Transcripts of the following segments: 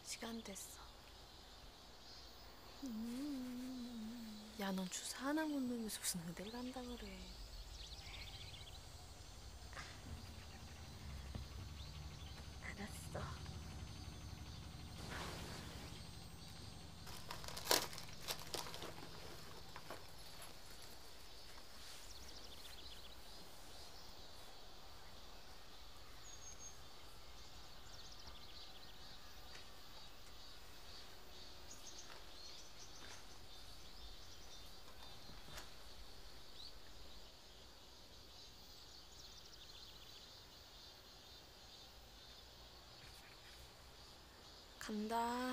시간 됐어. 야, 넌 주사 하나 못 넣으면서 무슨 의대를 간다 그래. 알았어. 간다.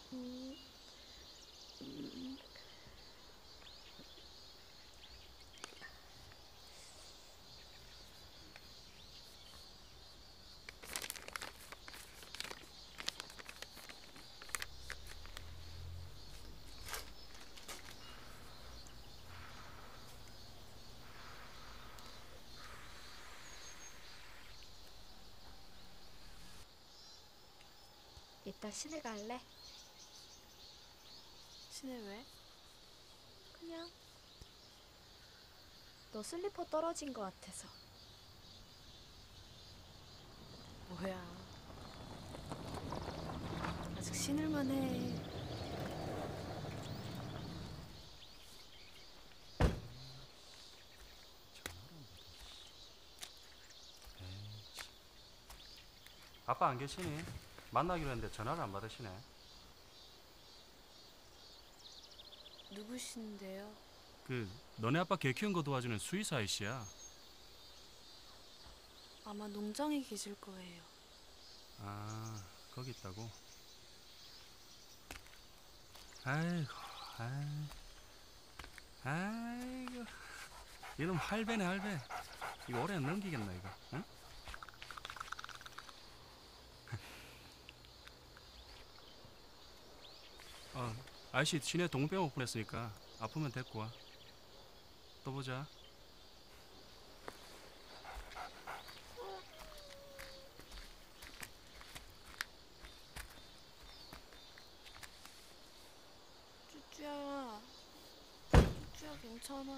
이따 시내 갈래? 시내 왜? 그냥 너 슬리퍼 떨어진 거 같아서. 뭐야. 아직 신을만 해. 아빠 안 계시니? 만나기로 했는데 전화를 안 받으시네. 누구신데요? 너네 아빠 개 키운 거 도와주는 수의사 아저씨야. 아마 농장에 계실 거예요. 아, 거기 있다고? 아이고, 아이고. 이놈 할배네, 할배. 이거 오래 넘기겠나, 이거? 응? 아저씨 시내 동물병원 오픈했으니까 아프면 데리고 와. 또 보자. 쭈쭈야. 쭈쭈야, 괜찮아.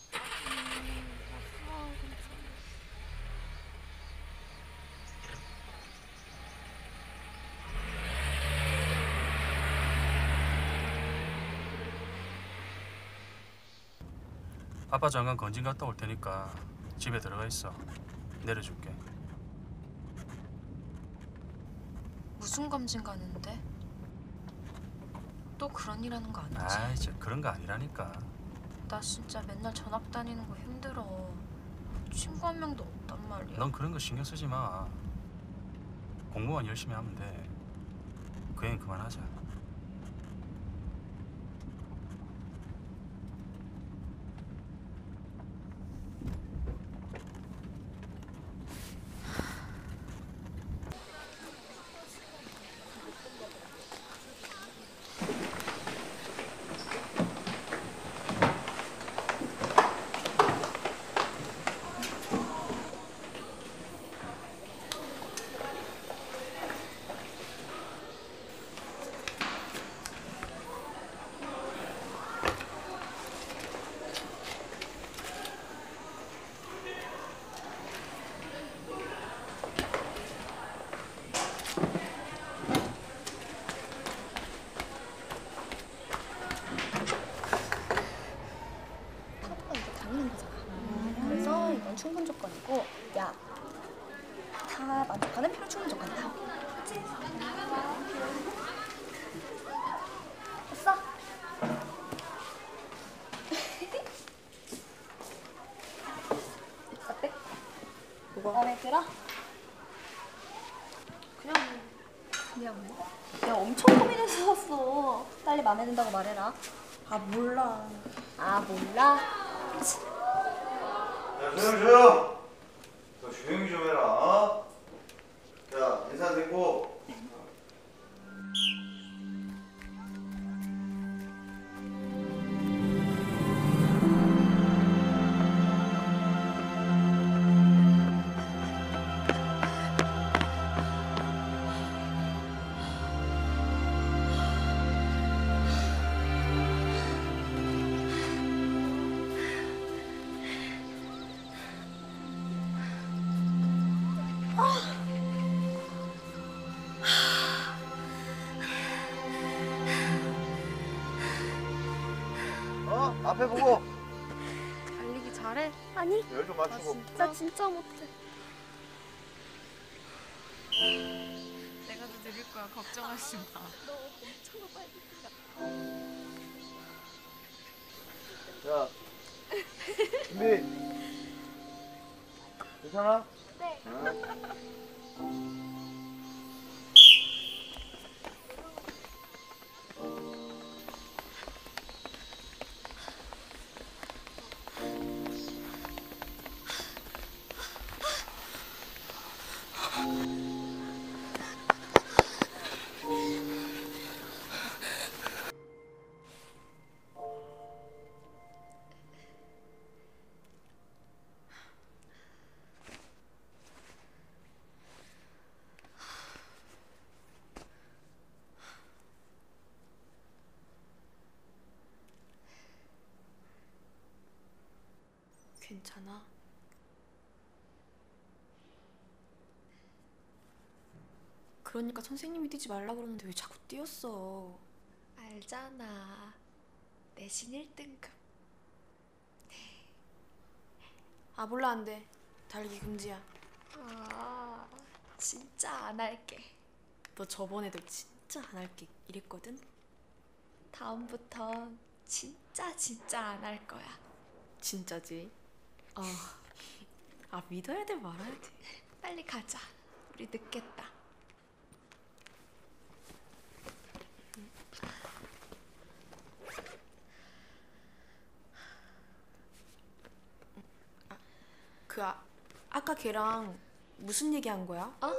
아파, 괜찮아. 아빠 잠깐 건진 갔다 올 테니까 집에 들어가 있어. 내려줄게. 무슨 검진 가는데? 또 그런 일 하는 거 아니지? 아이, 진짜 그런 거 아니라니까. 나 진짜 맨날 전학 다니는 거 힘들어. 친구 한 명도 없단 말이야. 넌 그런 거 신경 쓰지 마. 공부만 열심히 하면 돼. 그 얘기 그만하자. 충분 조건이고, 야, 다 만족하는 필요 충분 조건이다. 그치? 됐어? 어때? 뭐가? 마음에 들어? 그냥 뭐? 내가 엄청 고민해서 샀어. 빨리 마음에 든다고 말해라. 아, 몰라. 아, 몰라? 야, 조용! 너 조용히 좀 해라, 어? 자, 인사 됐고. 앞에 보고. 달리기 잘해? 아니, 열 좀 맞추고. 나 진짜 못해. 내가 더 느릴 거야. 걱정하지 마. 너 엄청 빨리 뛰어. 자, 준비. 괜찮아? 네. 괜찮아? 그러니까 선생님이 뛰지 말라 그러는데 왜 자꾸 뛰었어? 알잖아. 내신 1등급. 아 몰라 안 돼. 달리기 금지야. 아, 진짜 안 할게. 너 저번에도 진짜 안 할게 이랬거든? 다음부턴 진짜 안 할 거야. 진짜지? 믿어야 돼 말아야 돼. 빨리 가자. 우리 늦겠다. 아까 걔랑 무슨 얘기한 거야? 어?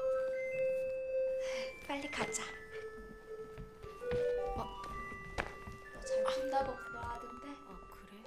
빨리 가자. 너 잘 푼다고 부러워하던데? 그래?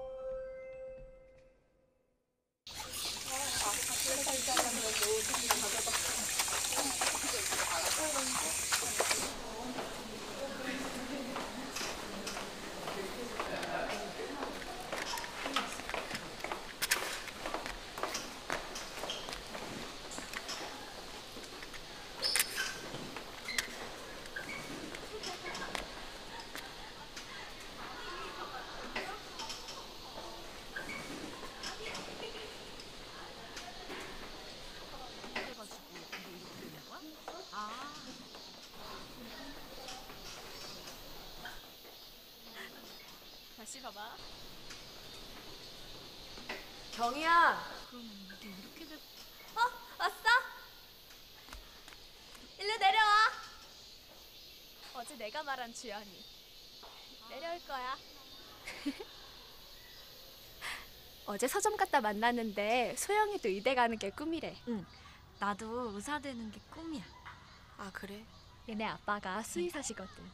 다시 봐봐. 경희야. 그럼 이게 이렇게 돼? 왔어? 일로 내려와. 어제 내가 말한 주연이 내려올 거야. 어제 서점 갔다 만났는데 소영이도 의대 가는 게 꿈이래. 응. 나도 의사 되는 게 꿈이야. 아 그래? 얘네 아빠가 수의사시거든.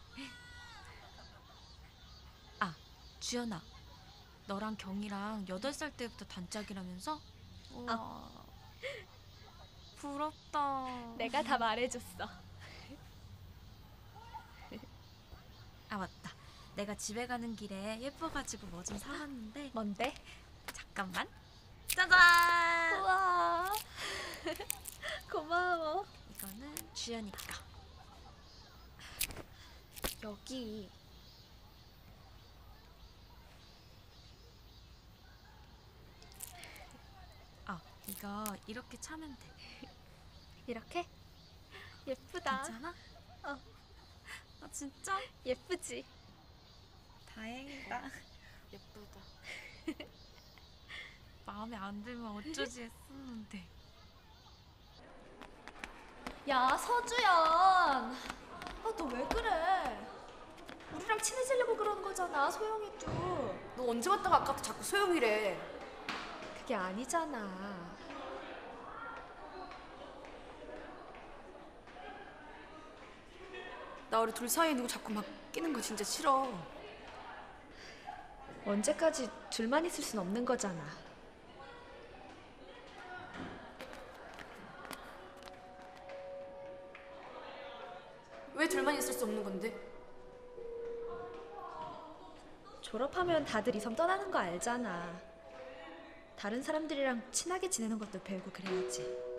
주연아, 너랑 경이랑 8살 때부터 단짝이라면서? 우와, 부럽다. 내가 다 말해줬어. 아 맞다. 내가 집에 가는 길에 예뻐가지고 뭐 좀 사왔는데. 뭔데? 잠깐만. 짜잔! 우와. 고마워. 이거는 주연이 거. 여기 이거 이렇게 차면 돼. 이렇게? 예쁘다. 괜찮아? 어. 진짜? 예쁘지? 다행이다. 예쁘다. 마음에 안 들면 어쩌지 했었는데. 야 서주연. 너 왜 그래? 우리랑 친해지려고 그러는 거잖아 소영이도. 너 언제 왔다가 아까부터 자꾸 소영이래. 그게 아니잖아. 나 우리 둘 사이에 누구 자꾸 막 끼는 거 진짜 싫어. 언제까지 둘만 있을 순 없는 거잖아. 왜 둘만 있을 수 없는 건데? 졸업하면 다들 이섬 떠나는 거 알잖아. 다른 사람들이랑 친하게 지내는 것도 배우고 그래야지.